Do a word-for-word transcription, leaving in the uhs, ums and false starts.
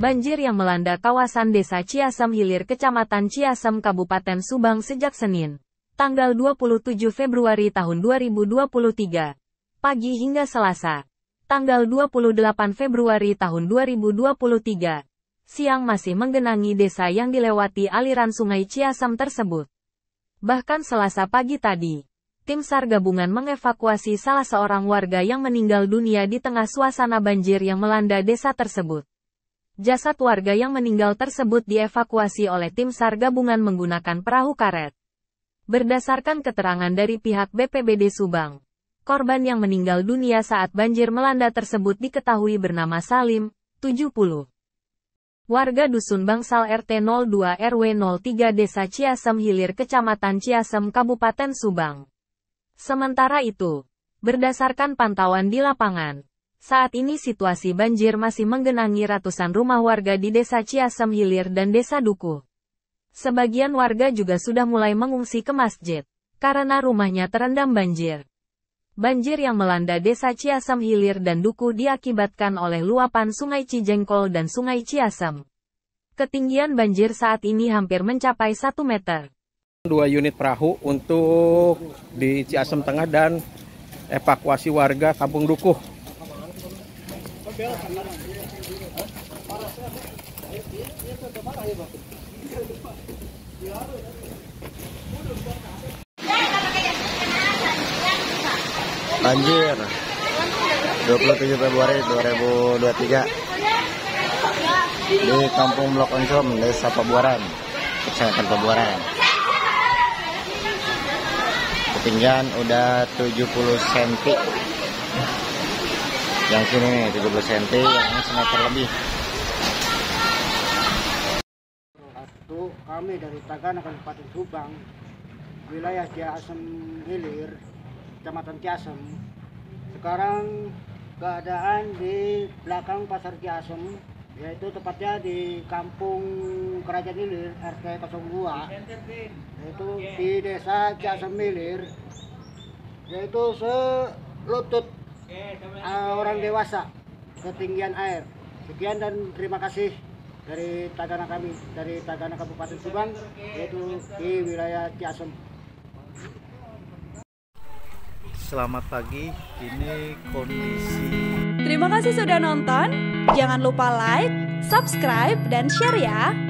Banjir yang melanda kawasan Desa Ciasem Hilir Kecamatan Ciasem Kabupaten Subang sejak Senin, tanggal dua puluh tujuh Februari tahun dua ribu dua puluh tiga, pagi hingga Selasa, tanggal dua puluh delapan Februari tahun dua ribu dua puluh tiga, siang masih menggenangi desa yang dilewati aliran sungai Ciasem tersebut. Bahkan Selasa pagi tadi, tim SAR gabungan mengevakuasi salah seorang warga yang meninggal dunia di tengah suasana banjir yang melanda desa tersebut. Jasad warga yang meninggal tersebut dievakuasi oleh tim SAR gabungan menggunakan perahu karet. Berdasarkan keterangan dari pihak B P B D Subang, korban yang meninggal dunia saat banjir melanda tersebut diketahui bernama Salim, tujuh puluh. Warga Dusun Bangsal R T nol dua R W nol tiga Desa Ciasem Hilir Kecamatan Ciasem Kabupaten Subang. Sementara itu, berdasarkan pantauan di lapangan, saat ini situasi banjir masih menggenangi ratusan rumah warga di Desa Ciasem Hilir dan Desa Dukuh. Sebagian warga juga sudah mulai mengungsi ke masjid, karena rumahnya terendam banjir. Banjir yang melanda Desa Ciasem Hilir dan Dukuh diakibatkan oleh luapan Sungai Cijengkol dan Sungai Ciasem. Ketinggian banjir saat ini hampir mencapai satu meter. Dua unit perahu untuk di Ciasem Tengah dan evakuasi warga Kampung Dukuh. Banjir dua puluh tujuh Februari dua ribu dua puluh tiga di Kampung Blok Oncom, Desa Pabuaran, Kecamatan Pabuaran. Ketinggian udah tujuh puluh sentimeter. Yang sini nih tujuh puluh sentimeter, yang ini semeter lebih. Satu, kami dari Tagana Kabupaten Subang, wilayah Ciasem Hilir, Kecamatan Ciasem. Sekarang keadaan di belakang Pasar Ciasem, yaitu tepatnya di Kampung Kerajaan Hilir R T nol dua, yaitu di Desa Ciasem Hilir, yaitu selutut uh, orang dewasa ketinggian air. Sekian dan terima kasih dari Tagana kami, dari Tagana Kabupaten Subang, yaitu di wilayah Ciasem. Selamat pagi, ini kondisi. Terima kasih sudah nonton. Jangan lupa like, subscribe, dan share ya.